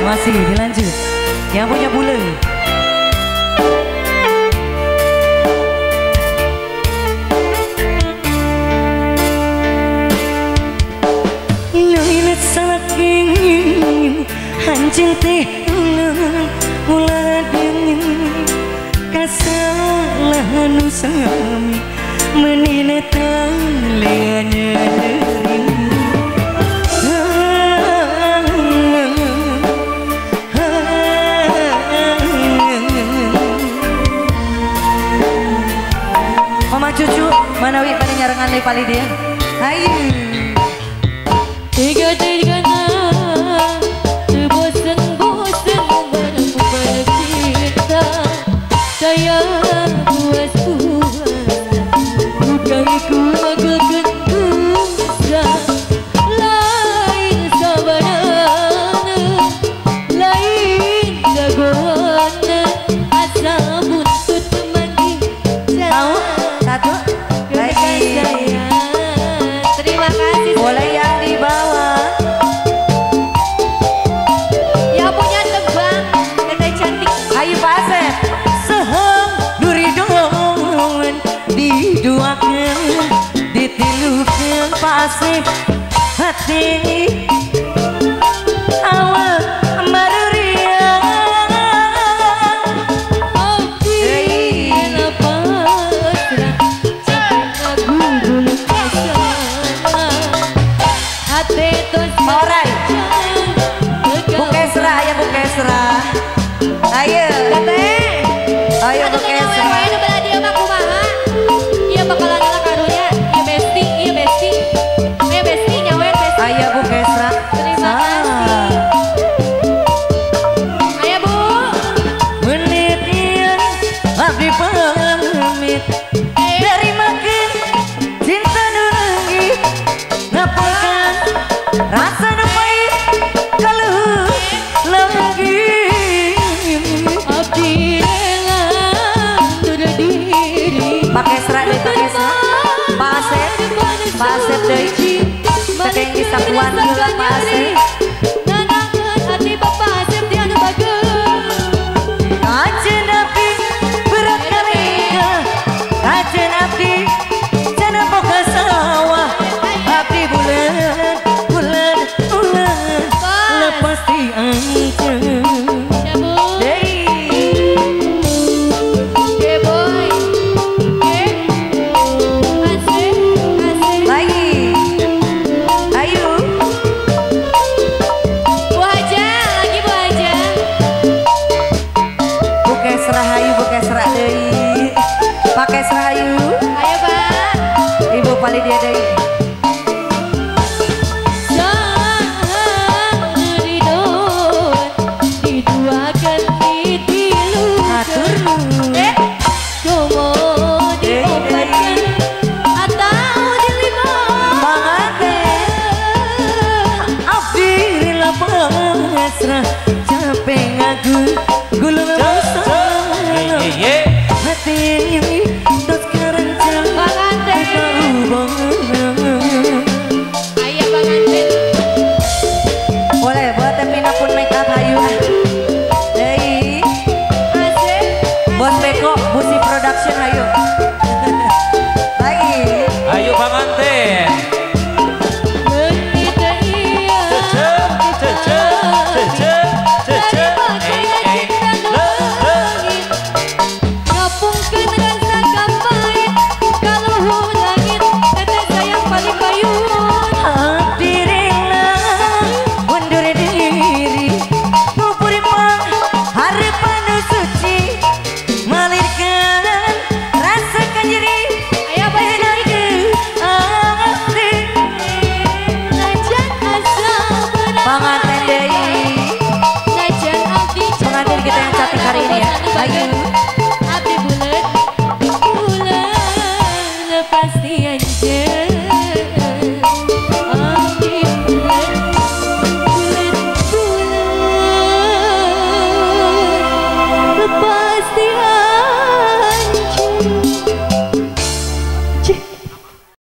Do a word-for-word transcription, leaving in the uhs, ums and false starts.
masih dilanjut. Yang punya bule. Luina saking hancing teh ulah dingin kasalahan usami menina tangleanya dering. Mama cucu manawi pada nyarengan le pali dia. Ayo. Tiga tiga na, terbosan bosan menempuh pada cinta. Saya puas puas, bukan ku agakkan kusa. Lain sabarana, lain jagoana, asa buntut manggih. Tahu satu lagi. Terima kasih. Boleh yang di bawah. Yang punya tebang, teteh cantik. Ayo pasir. Seheng duri dongan diduakan, ditilukan pasir hati awal maruria. Abdi lapasrah, cinta guru kasana. Hati tos Morai. Bukesra ya bukesra. Ayo. Teteh. Ayo Atuh teh bukesra. ngawe-wae nu bela dia mah kumaha? Ieu bakalan nyala karunya. Ieu besti, ieu besti. Ayo besti nyawer besti. Ayo bukesra. Terima kasih. Ayo Bu. Menit ieu abdi pamit dari makin cinta nu leungit ngapakan rasa nu pahit kaluh leungit. Abdi rela duda diri. Pakai serat deh pakai serat. Pak Asep, Pak Asep deui. Tekeng kisakuan heula Pak Asep.